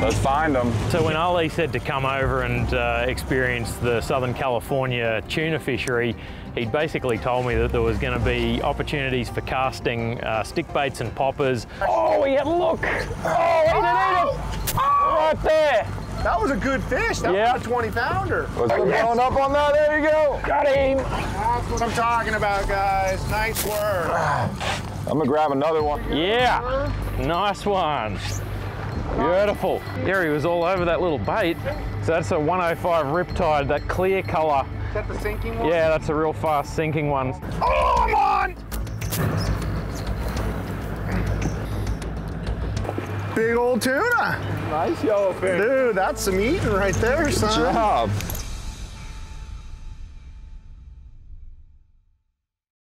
Let's find them. So when Ali said to come over and experience the Southern California tuna fishery, he'd basically told me that there was going to be opportunities for casting stick baits and poppers. Oh, he had a look! Oh, eat it! Oh, right there! That was a good fish. That was a 20-pounder. Was it blowing up on that? There you go. Got him! That's what I'm talking about, guys. Nice work. I'm gonna grab another one. Yeah, nice one. Beautiful. Gary was all over that little bait. So that's a 105 Riptide, that clear color. Is that the sinking one? Yeah, that's a real fast sinking one. Oh, I'm on! Big old tuna. Nice yellowfin. Dude, that's some eating right there, son. Good job.